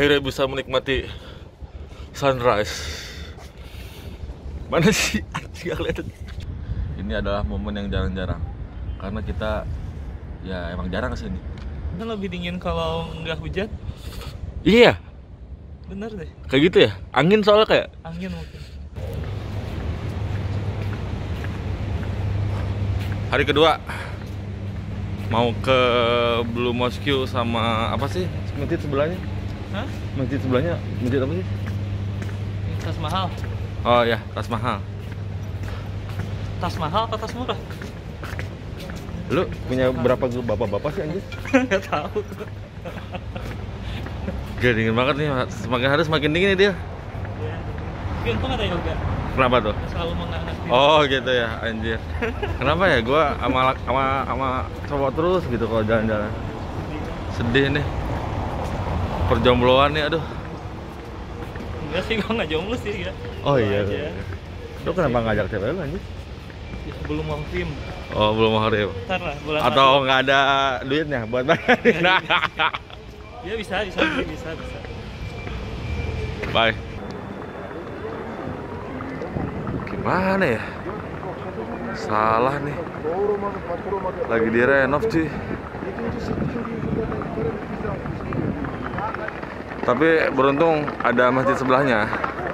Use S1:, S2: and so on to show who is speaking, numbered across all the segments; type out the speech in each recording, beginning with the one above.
S1: akhirnya bisa menikmati sunrise. Mana sih anjing kelihatan? Ini adalah momen yang jarang-jarang karena kita ya emang jarang kesini.
S2: Kan lebih dingin kalau nggak hujan.
S1: Iya,
S2: Bener deh.
S1: kayak gitu ya. Angin soalnya kayak.
S2: Angin mungkin.
S1: Hari kedua mau ke Blue Mosque sama apa sih masjid sebelahnya?
S2: Hah?
S1: Masjid sebelahnya masjid apa sih?
S2: Tas mahal.
S1: Oh ya, Tas Mahal.
S2: Tas mahal atau tas murah?
S1: Lu punya berapa bapak-bapak sih anjir?
S2: Nggak tahu.
S1: Gila dingin banget nih, semakin hari semakin dingin nih dia.
S2: Ya. Tapi untung ada yoga.
S1: Kenapa tuh?
S2: Selalu menghangat diri.
S1: Oh gitu ya anjir. Kenapa ya gua sama cowok terus gitu kalau jalan-jalan. Sedih nih. Perjombloan nih aduh.
S2: Enggak sih, gua nggak jomblo sih ya.
S1: Oh
S2: Gua
S1: iya.
S2: aja.
S1: Lu kenapa ngajak cewek lu anjir?
S2: Ya, sebelum mau film.
S1: Oh belum hari.
S2: Ntar lah bulan
S1: Atau nggak ada duitnya buat bayarin?
S2: Ya bisa.
S1: Bye. Gimana ya? Salah nih. Lagi direnov cuy. Tapi beruntung ada masjid sebelahnya.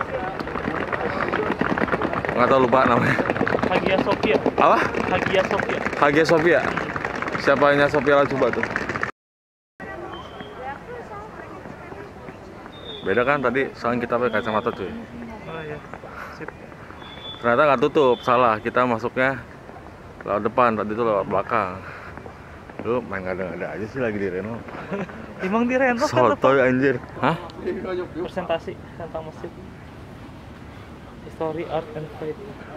S1: Nggak tahu, lupa namanya.
S2: Hagia Sophia.
S1: Apa?
S2: Hagia Sophia.
S1: Hagia Sophia. Siapanya Sophia Lacuba tuh? Beda kan tadi, soalnya kita pakai kacamata cuy.
S2: Oh ya. Sip.
S1: Ternyata nggak tutup, salah. Kita masuknya lewat depan, tadi itu lewat belakang. Lu main ngada-ngada aja sih lagi direnov.
S2: Emang direnov kan
S1: Sotoy anjir. Hah?
S2: presentasi tentang masjid. History, art, and faith.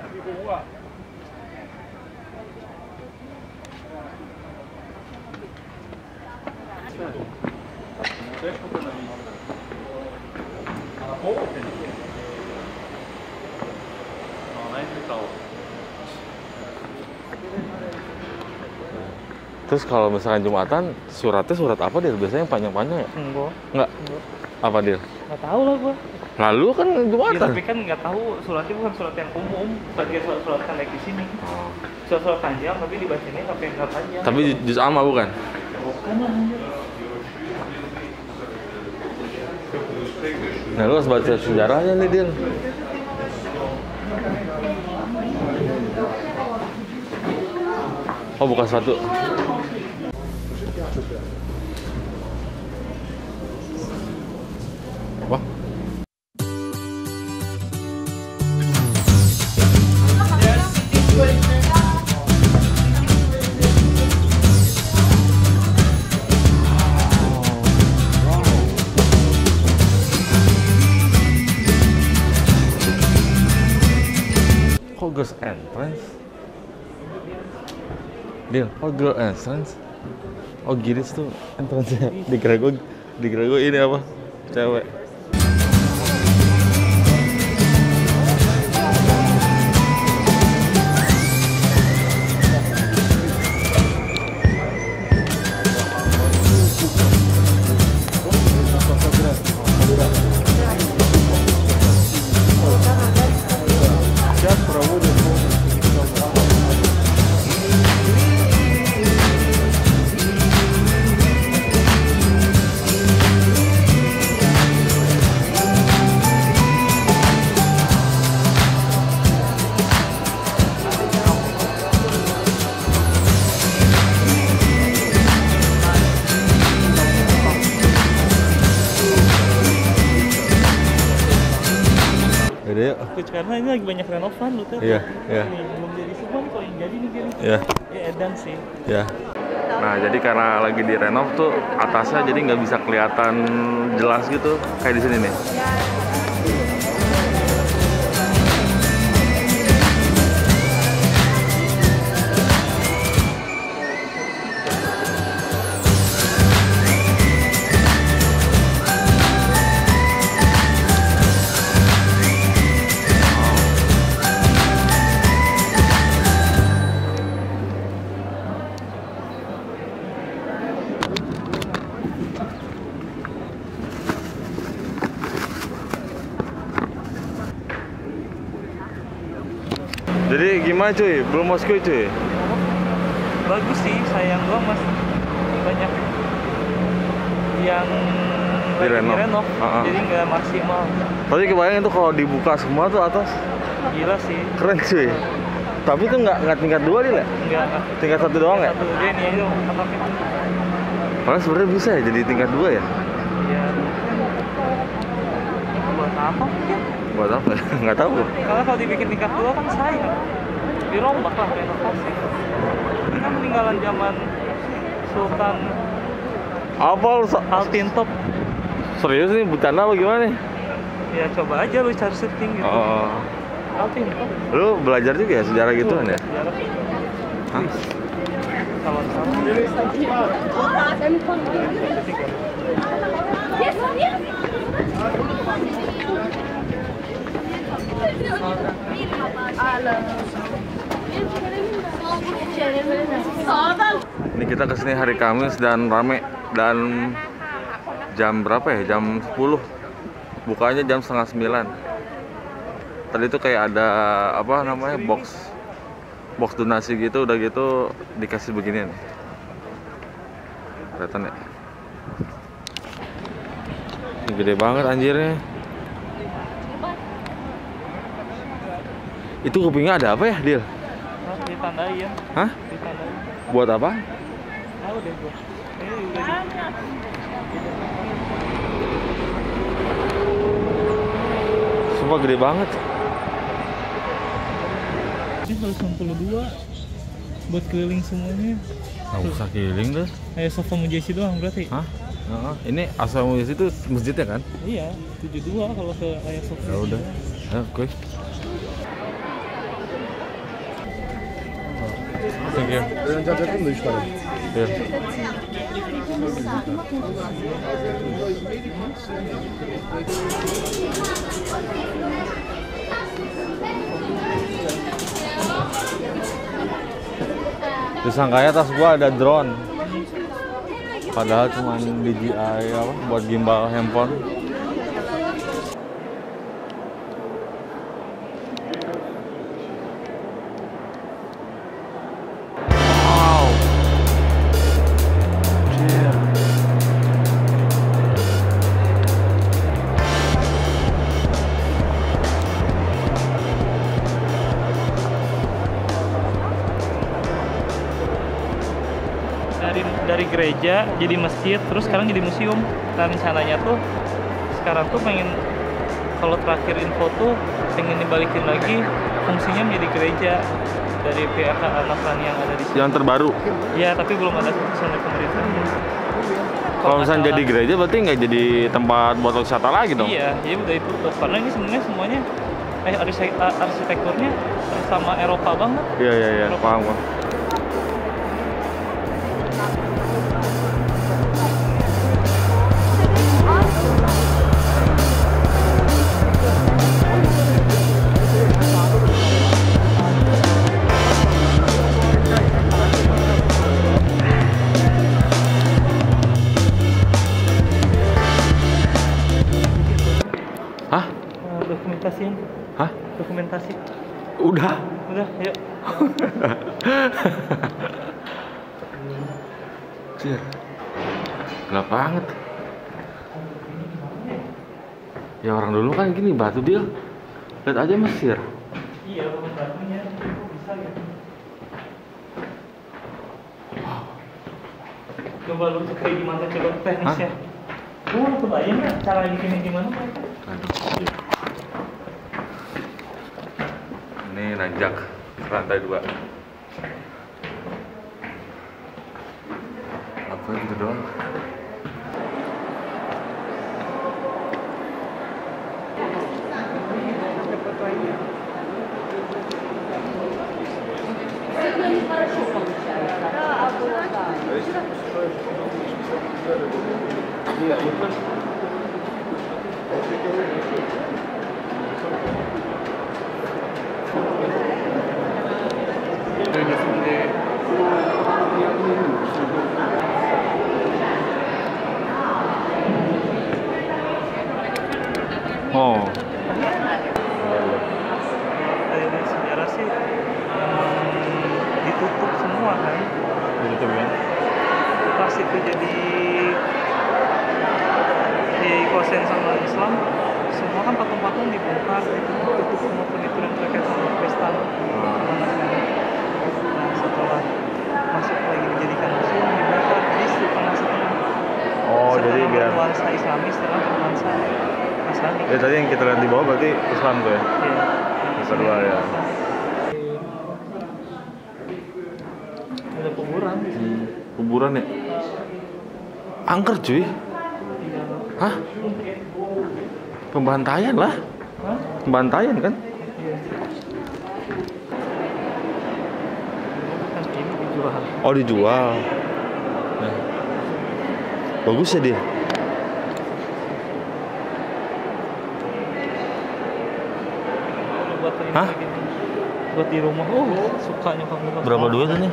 S1: Terus kalau misalkan Jumatan, suratnya surat apa dia? Biasanya yang panjang-panjang ya? Enggak. Apa dia?
S2: Nggak tahu lah gua.
S1: Lalu kan
S2: Ya,
S1: Jumatan.
S2: tapi kan nggak tahu suratnya bukan surat yang umum, sebagai surat kan di sini.
S1: Oh.
S2: Surat panjang tapi dibacanya sampai nggak panjang.
S1: Tapi juz amma bukan?
S2: Bukan lah anjir.
S1: Nah lu harus baca sejarahnya nih Dil. Oh bukan satu. Wah. Kok girls entrance? Deal, kok girl entrance? Oh giris tuh entrance-nya. Dikira gue ini apa? Cewek. Yaudah yuk.
S2: Karena ini lagi banyak renovan loh kan.
S1: Iya, iya.
S2: Belum jadi semua kok yang jadi nih gini.
S1: Iya.
S2: Ya edan sih.
S1: Ya. Nah jadi karena lagi direnov tuh atasnya jadi nggak bisa kelihatan jelas gitu kayak di sini nih. Jadi gimana cuy? Belum Moskow cuy?
S2: Bagus sih, sayang gua masih banyak yang
S1: Direnov.
S2: jadi nggak maksimal.
S1: Tapi kebayang itu kalau dibuka semua tuh atas.
S2: Gila sih.
S1: Keren cuy. Tapi itu nggak tingkat 2 nih lah.
S2: Enggak.
S1: Tingkat 1 doang ya?
S2: Satu dia nih itu atapnya.
S1: Padahal sebenarnya bisa ya jadi tingkat 2 ya?
S2: Iya. Buat apa mungkin?
S1: Buat apa ya? Nggak tahu.
S2: Karena kalau dibikin tingkat 2 kan sayang. Dirombak lah, renovasi. Ini kan peninggalan zaman Sultan
S1: Apa lu
S2: Altintop.
S1: serius nih bercanda apa gimana nih?
S2: Ya coba aja lu cari searching gitu.
S1: Oh.
S2: Altintop.
S1: Lu belajar juga ya sejarah gituan ya?
S2: Sejarah.
S1: Hah?
S2: Sama-sama.
S1: Ini kita kesini hari Kamis dan rame. Dan jam berapa ya? Jam 10. Bukanya jam setengah 9. Tadi tuh kayak ada apa namanya box donasi gitu, udah gitu dikasih beginian. Kelihatan ya? Ini gede banget anjirnya. Itu kupingnya ada apa ya, Dil?
S2: Ditandain.
S1: Hah?
S2: Ditandain.
S1: Buat apa?
S2: Tahu deh gua. Ini udah
S1: Sumpah gede banget.
S2: Ini 162 buat keliling semuanya.
S1: Nggak usah keliling deh.
S2: Sofa Mujesi doang berarti?
S1: Hah? Ini asal Mujesi itu masjidnya kan?
S2: Iya, 72 kalau ke Ayah Sofa.
S1: Ya udah. Ayo, gue. Thank you. Iya. Disangkanya tas gua ada drone. Padahal cuma DJI apa buat gimbal handphone. Wow. Cheer.
S2: Dari gereja jadi masjid, terus sekarang jadi museum. Nah rencananya tuh sekarang tuh pengen, kalau terakhir info tuh pengen dibalikin lagi fungsinya menjadi gereja dari pihak Nasrani yang ada di sini.
S1: Yang terbaru.
S2: Ya tapi belum ada keputusan dari pemerintah.
S1: Kalau misalnya jadi gereja berarti nggak jadi tempat buat wisata lagi dong?
S2: Iya, jadi udah ditutup karena ini sebenarnya semuanya arsitekturnya sama Eropa banget.
S1: Iya, paham kok. Hah?
S2: Dokumentasiin.
S1: Hah?
S2: Dokumentasi.
S1: Udah.
S2: Udah, yuk.
S1: Cier. Gelap banget. Ya orang dulu kan gini batu dia. Lihat aja Mesir.
S2: Iya, batunya bisa ya. Coba lu kayak gimana coba teknisnya. Lu kebayang nggak cara bikinnya gimana?
S1: Aduh. Ini nanjak lantai 2. Apa gitu doang? Oh.
S2: Dari sejarah sih Islam semua kan patung-patung dibongkar ditutup semua furnitur yang terkait sama pesta sama Nasrani. Nah setelah masuk lagi dijadikan museum dibongkar jadi setengah-setengah.
S1: Oh, jadi
S2: Setengah
S1: biar
S2: bernuansa Islami, setengah bernuansa Nasrani.
S1: ya tadi yang kita lihat di bawah berarti Islam tuh ya.
S2: Iya.
S1: Yang kedua ya.
S2: Ada kuburan di sini.
S1: Kuburan ya. Angker cuy. Hah? Pembantaian lah.
S2: Hah?
S1: Pembantaian kan?
S2: Iya. Kan ini dijual.
S1: Oh, dijual. Nah. Bagus ya dia.
S2: Buat ini
S1: Hah?
S2: gitu. Buat di rumah. Suka nyokap nyokap.
S1: Berapa duit ini?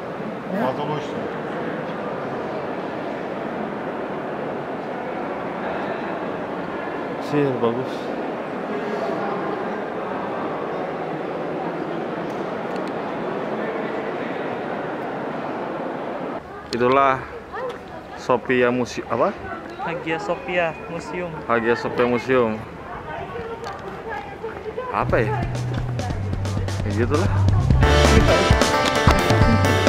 S1: Sih, bagus. Itulah Sophia Museum apa?
S2: Hagia Sophia Museum.
S1: Hagia Sophia Museum. Apa ya? Ya gitulah.